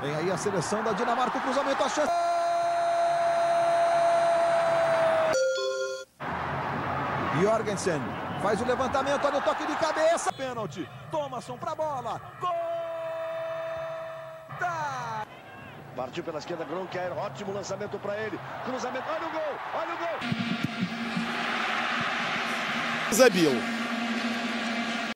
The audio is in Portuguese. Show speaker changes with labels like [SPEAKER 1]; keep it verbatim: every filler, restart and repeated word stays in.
[SPEAKER 1] Vem aí a seleção da Dinamarca, o cruzamento, a chance. Jorgensen faz o levantamento, olha o toque de cabeça. Pênalti. Thomasson pra bola. Gol! Tá!
[SPEAKER 2] Partiu pela esquerda, Gronker, ótimo lançamento para ele. Cruzamento, olha o gol, olha o gol.
[SPEAKER 3] Забил.